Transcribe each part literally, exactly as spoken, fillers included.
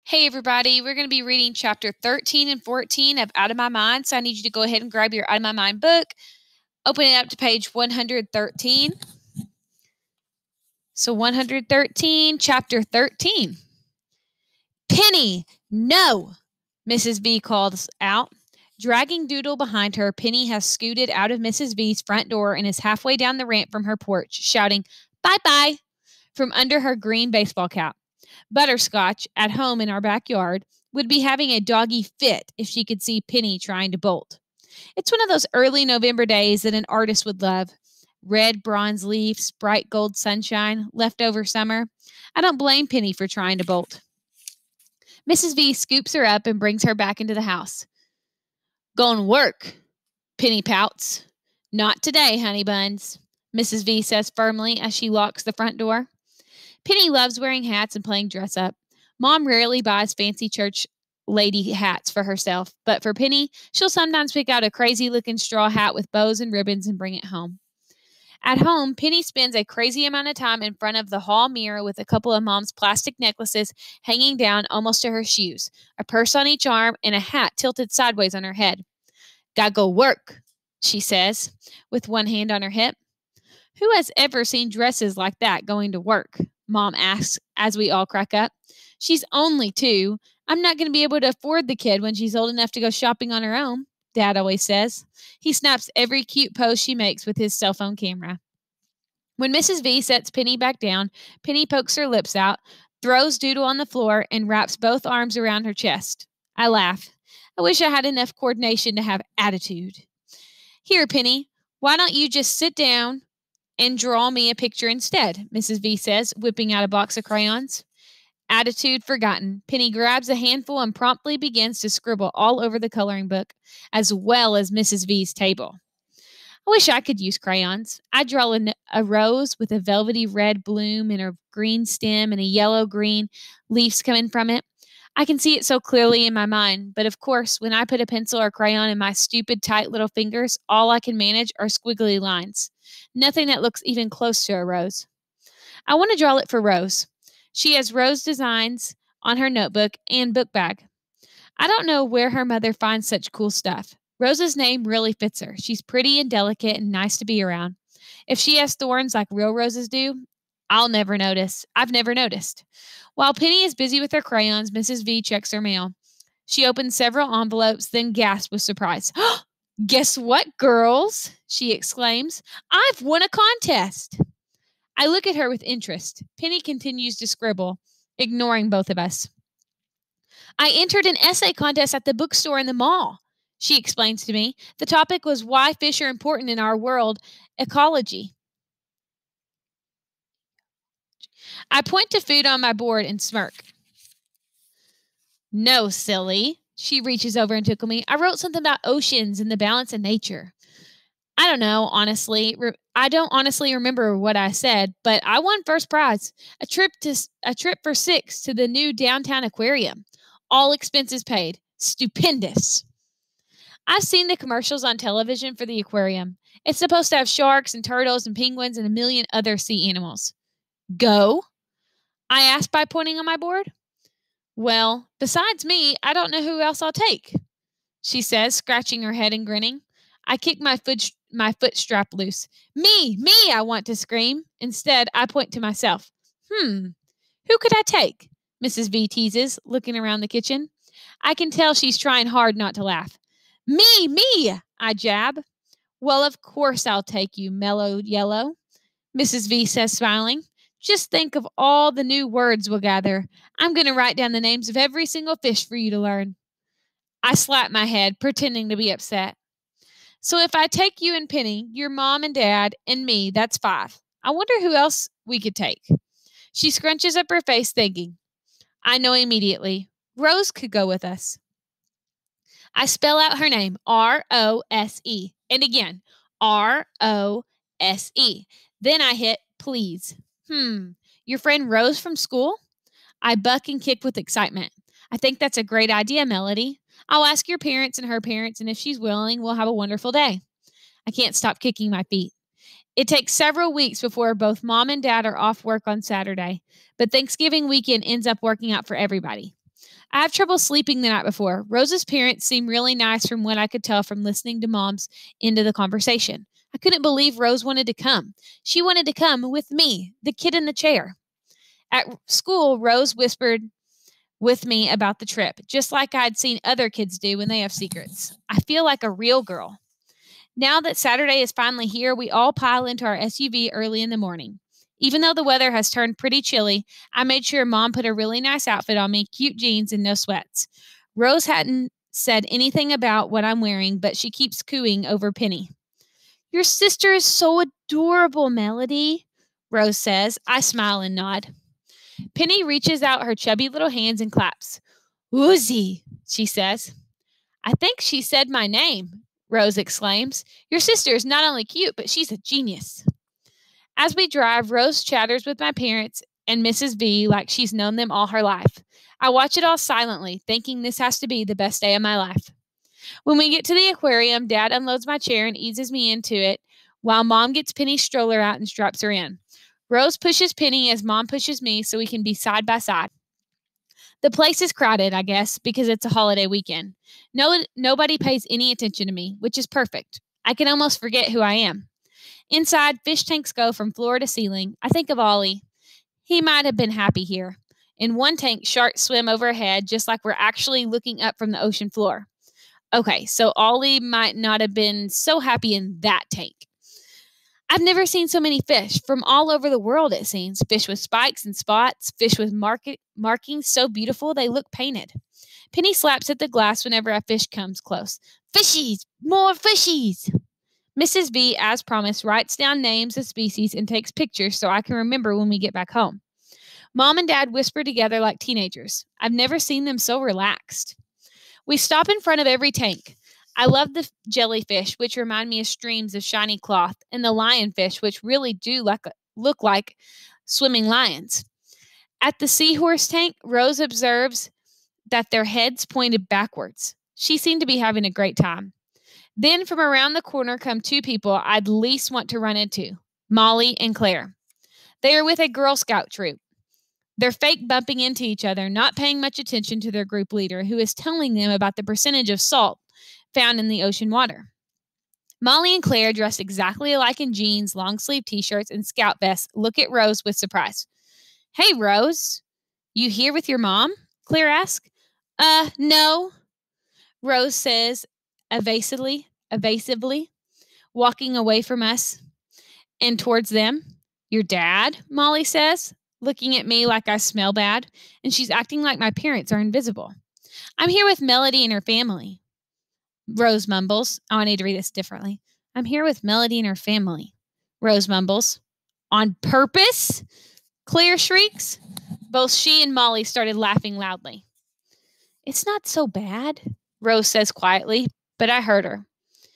Hey, everybody. We're going to be reading chapter thirteen and fourteen of Out of My Mind. So I need you to go ahead and grab your Out of My Mind book, open it up to page one hundred thirteen. So one hundred thirteen, chapter thirteen. Penny, no, Missus V calls out. Dragging Doodle behind her, Penny has scooted out of Missus V's front door and is halfway down the ramp from her porch, shouting, "Bye-bye," from under her green baseball cap. Butterscotch, at home in our backyard, would be having a doggy fit if she could see Penny trying to bolt. It's one of those early November days that an artist would love. Red bronze leaves, bright gold sunshine, leftover summer. I don't blame Penny for trying to bolt. Missus V scoops her up and brings her back into the house. "Goin' work," Penny pouts. "Not today, honey buns," Missus V says firmly as she locks the front door. Penny loves wearing hats and playing dress up. Mom rarely buys fancy church lady hats for herself, but for Penny, she'll sometimes pick out a crazy-looking straw hat with bows and ribbons and bring it home. At home, Penny spends a crazy amount of time in front of the hall mirror with a couple of Mom's plastic necklaces hanging down almost to her shoes, a purse on each arm, and a hat tilted sideways on her head. "Gotta go work," she says, with one hand on her hip. "Who has ever seen dresses like that going to work?" Mom asks as we all crack up. "She's only two. I'm not going to be able to afford the kid when she's old enough to go shopping on her own," Dad always says. He snaps every cute pose she makes with his cell phone camera. When Missus V sets Penny back down, Penny pokes her lips out, throws Doodle on the floor, and wraps both arms around her chest. I laugh. I wish I had enough coordination to have attitude. "Here, Penny, why don't you just sit down and draw me a picture instead," Missus V says, whipping out a box of crayons. Attitude forgotten. Penny grabs a handful and promptly begins to scribble all over the coloring book, as well as Missus V's table. I wish I could use crayons. I'd draw a, a rose with a velvety red bloom and a green stem and a yellow-green leaves coming from it. I can see it so clearly in my mind, but of course, when I put a pencil or crayon in my stupid, tight little fingers, all I can manage are squiggly lines. Nothing that looks even close to a rose. I want to draw it for Rose. She has rose designs on her notebook and book bag. I don't know where her mother finds such cool stuff. Rose's name really fits her. She's pretty and delicate and nice to be around. If she has thorns like real roses do, I'll never notice. I've never noticed. While Penny is busy with her crayons, Missus V checks her mail. She opens several envelopes, then gasps with surprise. "Guess what, girls?" she exclaims. "I've won a contest." I look at her with interest. Penny continues to scribble, ignoring both of us. "I entered an essay contest at the bookstore in the mall," she explains to me. "The topic was why fish are important in our world, ecology." I point to food on my board and smirk. "No, silly." She reaches over and tickles me. "I wrote something about oceans and the balance of nature." I don't know, honestly. I don't honestly remember what I said, but I won first prize. A trip to a trip for six to the new downtown aquarium. All expenses paid. Stupendous. I've seen the commercials on television for the aquarium. It's supposed to have sharks and turtles and penguins and a million other sea animals. Go? I asked by pointing on my board. "Well, besides me, I don't know who else I'll take," she says, scratching her head and grinning. I kick my foot, my foot strap loose. Me, me, I want to scream. Instead, I point to myself. Hmm, who could I take? Missus V teases, looking around the kitchen. I can tell she's trying hard not to laugh. Me, me, I jab. "Well, of course I'll take you, Mellow Yellow," Missus V says, smiling. "Just think of all the new words we'll gather. I'm going to write down the names of every single fish for you to learn." I slap my head, pretending to be upset. "So if I take you and Penny, your mom and dad, and me, that's five. I wonder who else we could take." She scrunches up her face, thinking. I know immediately. Rose could go with us. I spell out her name, R O S E. And again, R O S E. Then I hit please. Hmm, your friend Rose from school? I buck and kick with excitement. I think that's a great idea, Melody. I'll ask your parents and her parents, and if she's willing, we'll have a wonderful day. I can't stop kicking my feet. It takes several weeks before both Mom and Dad are off work on Saturday, but Thanksgiving weekend ends up working out for everybody. I have trouble sleeping the night before. Rose's parents seem really nice from what I could tell from listening to Mom's end of the conversation. I couldn't believe Rose wanted to come. She wanted to come with me, the kid in the chair. At school, Rose whispered with me about the trip, just like I'd seen other kids do when they have secrets. I feel like a real girl. Now that Saturday is finally here, we all pile into our S U V early in the morning. Even though the weather has turned pretty chilly, I made sure Mom put a really nice outfit on me, cute jeans and no sweats. Rose hadn't said anything about what I'm wearing, but she keeps cooing over Penny. Your sister is so adorable, Melody, Rose says. I smile and nod. Penny reaches out her chubby little hands and claps. Woozy, she says. I think she said my name, Rose exclaims. Your sister is not only cute, but she's a genius. As we drive, Rose chatters with my parents and Missus V like she's known them all her life. I watch it all silently, thinking this has to be the best day of my life. When we get to the aquarium, Dad unloads my chair and eases me into it, while Mom gets Penny's stroller out and straps her in. Rose pushes Penny as Mom pushes me so we can be side by side. The place is crowded, I guess, because it's a holiday weekend. No, nobody pays any attention to me, which is perfect. I can almost forget who I am. Inside, fish tanks go from floor to ceiling. I think of Ollie. He might have been happy here. In one tank, sharks swim overhead, just like we're actually looking up from the ocean floor. Okay, so Ollie might not have been so happy in that tank. I've never seen so many fish from all over the world, it seems. Fish with spikes and spots, fish with mark- markings so beautiful they look painted. Penny slaps at the glass whenever a fish comes close. Fishies! More fishies! Missus V, as promised, writes down names of species and takes pictures so I can remember when we get back home. Mom and Dad whisper together like teenagers. I've never seen them so relaxed. We stop in front of every tank. I love the jellyfish, which remind me of streams of shiny cloth, and the lionfish, which really do like, look like swimming lions. At the seahorse tank, Rose observes that their heads pointed backwards. She seemed to be having a great time. Then from around the corner come two people I'd least want to run into, Molly and Claire. They are with a Girl Scout troop. They're fake bumping into each other, not paying much attention to their group leader, who is telling them about the percentage of salt found in the ocean water. Molly and Claire, dressed exactly alike in jeans, long-sleeve t-shirts, and scout vests, look at Rose with surprise. Hey, Rose, you here with your mom? Claire asks. Uh, no, Rose says evasively, evasively, walking away from us and towards them. Your dad, Molly says, looking at me like I smell bad, and she's acting like my parents are invisible. I'm here with Melody and her family. Rose mumbles. Oh, I need to read this differently. I'm here with Melody and her family. Rose mumbles. On purpose? Claire shrieks. Both she and Molly started laughing loudly. It's not so bad, Rose says quietly, but I heard her.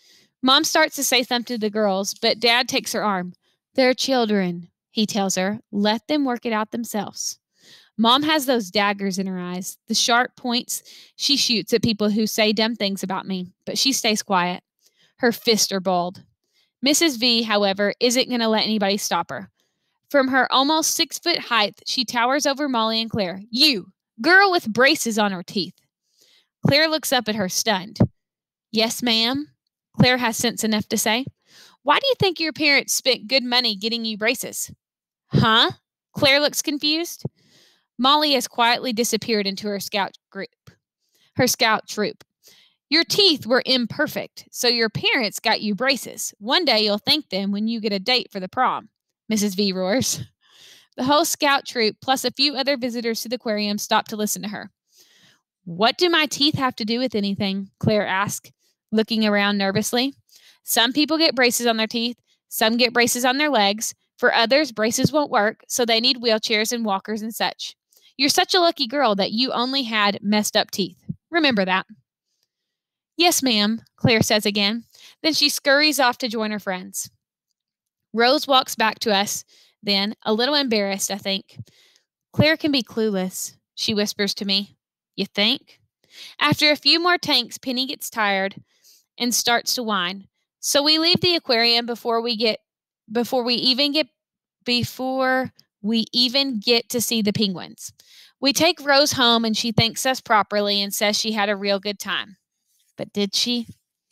Mom starts to say something to the girls, but Dad takes her arm. They're children, he tells her. Let them work it out themselves. Mom has those daggers in her eyes, the sharp points she shoots at people who say dumb things about me, but she stays quiet. Her fists are balled. Missus V, however, isn't going to let anybody stop her. From her almost six-foot height, she towers over Molly and Claire. You, girl with braces on her teeth. Claire looks up at her, stunned. Yes, ma'am, Claire has sense enough to say. Why do you think your parents spent good money getting you braces? Huh? Claire looks confused. Molly has quietly disappeared into her scout group, her scout troop. Your teeth were imperfect, so your parents got you braces. One day you'll thank them when you get a date for the prom, Missus V roars. The whole scout troop, plus a few other visitors to the aquarium, stopped to listen to her. What do my teeth have to do with anything? Claire asked, looking around nervously. Some people get braces on their teeth. Some get braces on their legs. For others, braces won't work, so they need wheelchairs and walkers and such. You're such a lucky girl that you only had messed up teeth. Remember that. Yes, ma'am, Claire says again. Then she scurries off to join her friends. Rose walks back to us, then, a little embarrassed, I think. Claire can be clueless, she whispers to me. You think? After a few more tanks, Penny gets tired and starts to whine. So we leave the aquarium before we get before we even get before we even get to see the penguins. We take Rose home and she thanks us properly and says she had a real good time. But did she?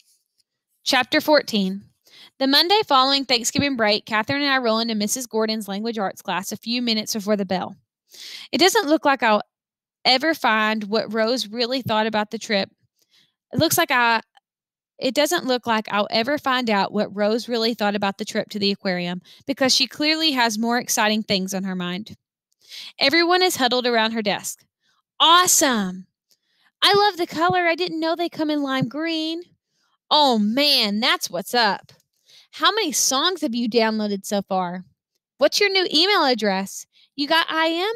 Chapter fourteen. The Monday following Thanksgiving break, Catherine and I roll into Missus Gordon's language arts class a few minutes before the bell. It doesn't look like I'll ever find what Rose really thought about the trip. It looks like I It doesn't look like I'll ever find out what Rose really thought about the trip to the aquarium because she clearly has more exciting things on her mind. Everyone is huddled around her desk. Awesome! I love the color. I didn't know they come in lime green. Oh man, that's what's up. How many songs have you downloaded so far? What's your new email address? You got I M?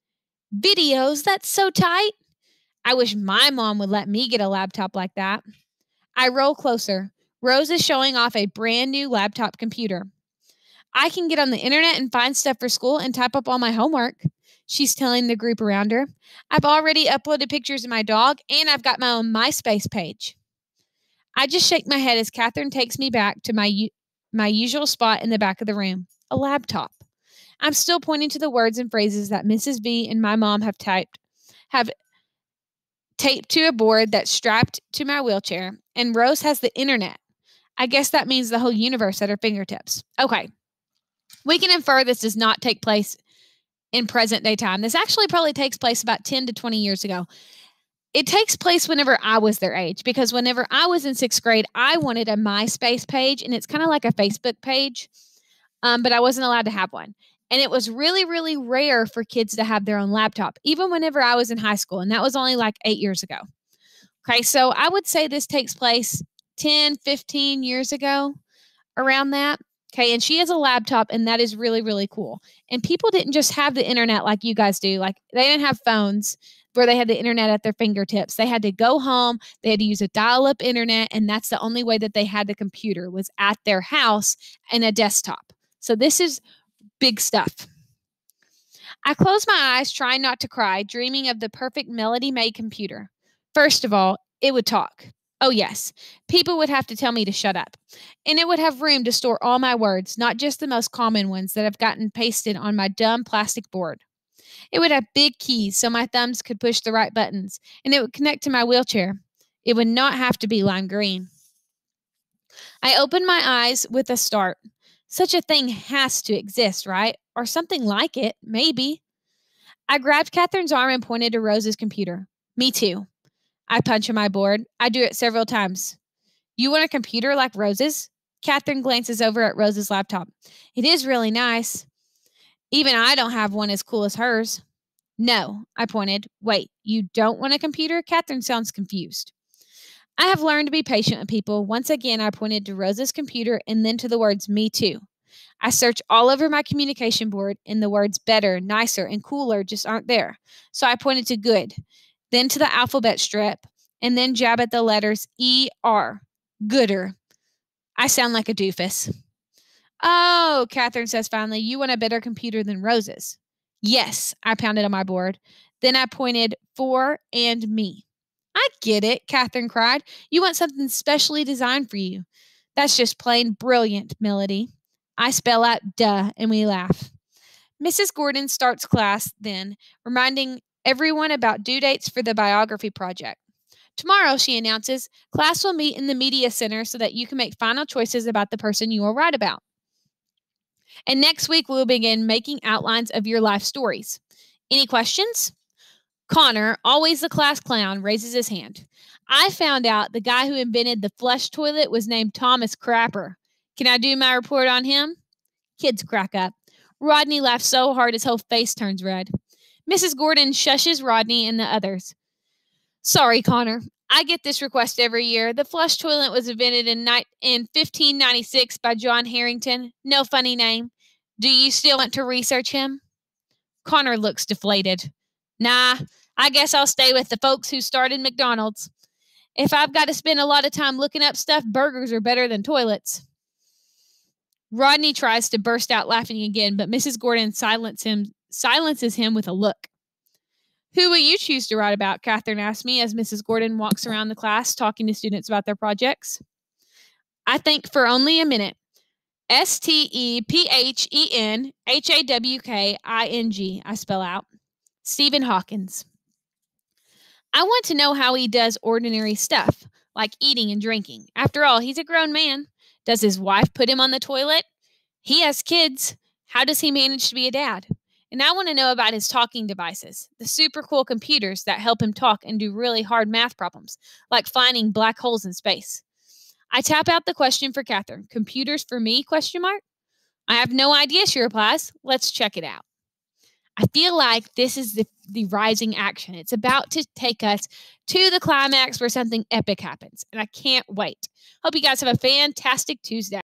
Videos? That's so tight. I wish my mom would let me get a laptop like that. I roll closer. Rose is showing off a brand new laptop computer. I can get on the internet and find stuff for school and type up all my homework, she's telling the group around her. I've already uploaded pictures of my dog, and I've got my own MySpace page. I just shake my head as Catherine takes me back to my, my usual spot in the back of the room, a laptop. I'm still pointing to the words and phrases that Missus V and my mom have typed, have taped to a board that's strapped to my wheelchair, and Rose has the internet. I guess that means the whole universe at her fingertips. Okay. We can infer this does not take place in present day time. This actually probably takes place about ten to twenty years ago. It takes place whenever I was their age, because whenever I was in sixth grade, I wanted a MySpace page, and it's kind of like a Facebook page, um, but I wasn't allowed to have one. And it was really, really rare for kids to have their own laptop, even whenever I was in high school. And that was only like eight years ago. Okay, so I would say this takes place ten, fifteen years ago, around that. Okay, and she has a laptop, and that is really, really cool. And people didn't just have the internet like you guys do. Like, they didn't have phones where they had the internet at their fingertips. They had to go home. They had to use a dial-up internet, and that's the only way that they had the computer was at their house and a desktop. So this is big stuff. I close my eyes, trying not to cry, dreaming of the perfect Melody-made computer. First of all, it would talk. Oh, yes. People would have to tell me to shut up. And it would have room to store all my words, not just the most common ones that have gotten pasted on my dumb plastic board. It would have big keys so my thumbs could push the right buttons, and it would connect to my wheelchair. It would not have to be lime green. I opened my eyes with a start. Such a thing has to exist, right? Or something like it, maybe. I grabbed Catherine's arm and pointed to Rose's computer. Me too. I punch on my board. I do it several times. You want a computer like Rose's? Catherine glances over at Rose's laptop. It is really nice. Even I don't have one as cool as hers. No, I pointed. Wait, you don't want a computer? Catherine sounds confused. I have learned to be patient with people. Once again, I pointed to Rose's computer and then to the words, me too. I search all over my communication board, and the words better, nicer, and cooler just aren't there. So I pointed to good, then to the alphabet strip, and then jab at the letters E R. Gooder. I sound like a doofus. Oh, Catherine says finally, you want a better computer than Rose's? Yes, I pounded on my board. Then I pointed for and me. I get it, Catherine cried. You want something specially designed for you. That's just plain brilliant, Melody. I spell out duh, and we laugh. Missus Gordon starts class then, reminding everyone about due dates for the biography project. Tomorrow, she announces, class will meet in the media center so that you can make final choices about the person you will write about. And next week, we'll begin making outlines of your life stories. Any questions? Connor, always the class clown, raises his hand. I found out the guy who invented the flush toilet was named Thomas Crapper. Can I do my report on him? Kids crack up. Rodney laughs so hard his whole face turns red. Missus Gordon shushes Rodney and the others. Sorry, Connor. I get this request every year. The flush toilet was invented in, ni- in fifteen ninety-six by John Harrington. No funny name. Do you still want to research him? Connor looks deflated. Nah, I guess I'll stay with the folks who started McDonald's. If I've got to spend a lot of time looking up stuff, burgers are better than toilets. Rodney tries to burst out laughing again, but Missus Gordon silence him, silences him with a look. Who will you choose to write about? Catherine asked me as Missus Gordon walks around the class talking to students about their projects. I think for only a minute. S T E P H E N H A W K I N G, I spell out. Stephen Hawkins. I want to know how he does ordinary stuff, like eating and drinking. After all, he's a grown man. Does his wife put him on the toilet? He has kids. How does he manage to be a dad? And I want to know about his talking devices, the super cool computers that help him talk and do really hard math problems, like finding black holes in space. I tap out the question for Catherine. Computers for me? Question mark. I have no idea, she replies. Let's check it out. I feel like this is the, the rising action. It's about to take us to the climax where something epic happens, and I can't wait. Hope you guys have a fantastic Tuesday.